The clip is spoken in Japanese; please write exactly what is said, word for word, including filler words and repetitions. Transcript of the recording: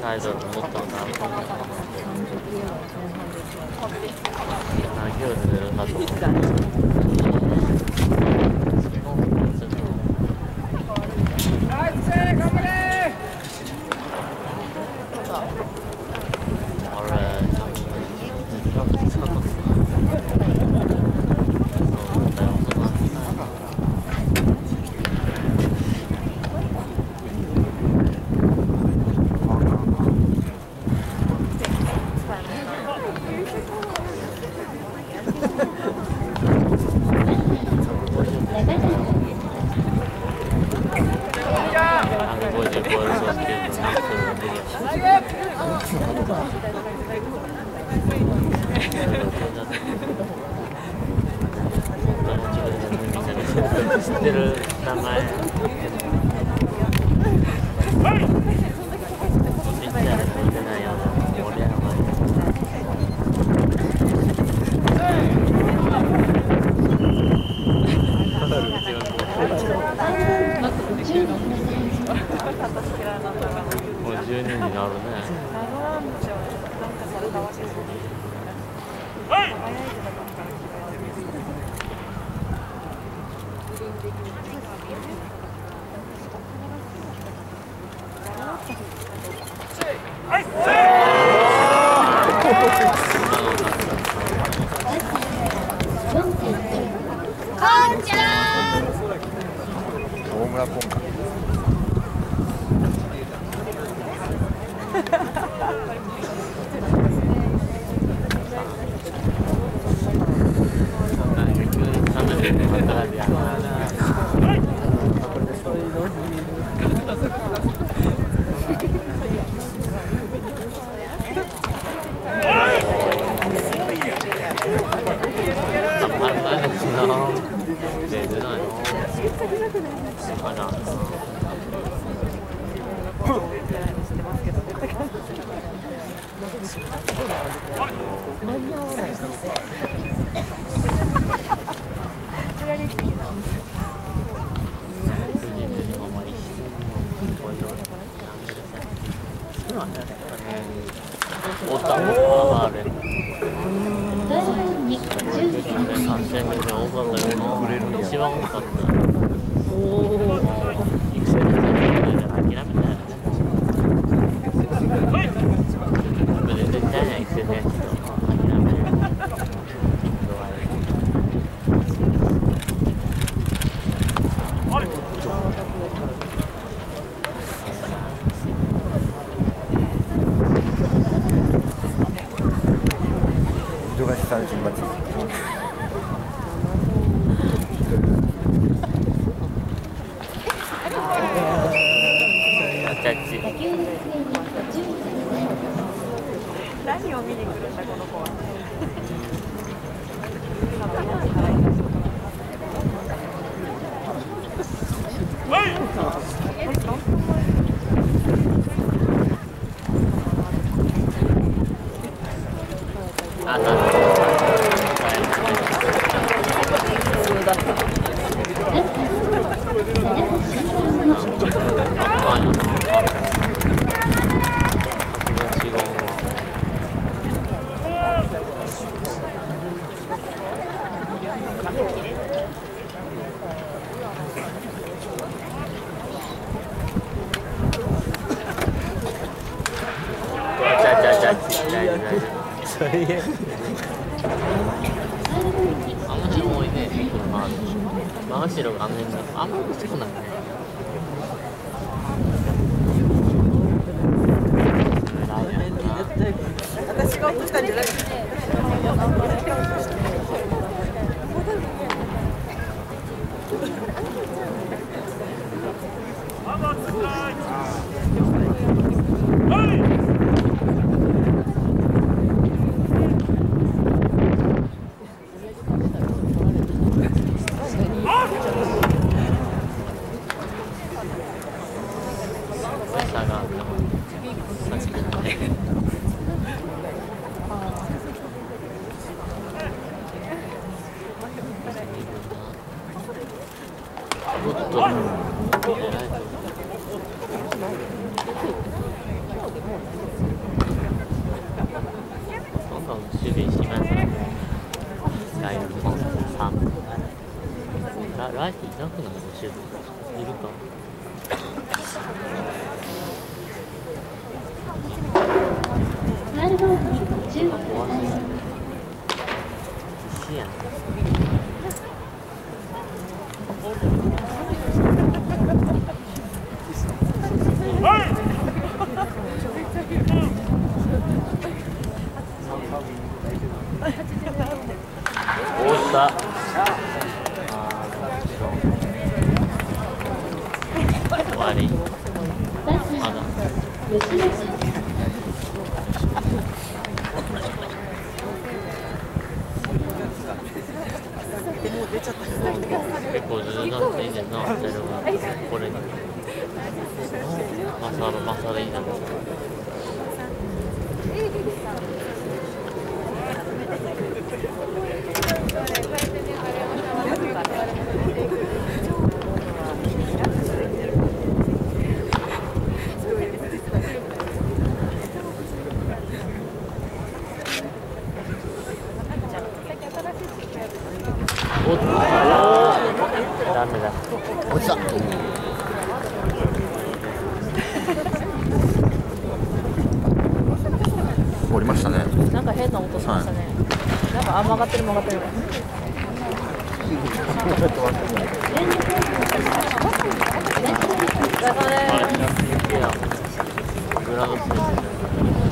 サイドに戻ったのかな。何キロで出るかと思う。知ってる名前。みんなで聞いてないような盛り上がり。もうじゅうにんになるね。 何を見に来るんだこの子は。 真後ろがあの辺だ。あんまり少ないね。 私が落としたんじゃない。 おっと。 ライトいなくなるの教えているか。 ファウルボールにじゅう。 必死やん。おった。終わり。まだ。結構ずるなっていいねんな、それは。これに。マサル、マサルいいな。おっと、ダメだ。 落ちた。降りましたね。 なんか変な音しましたね。はい、なんかあんま上がってる曲がってる。 グラウンド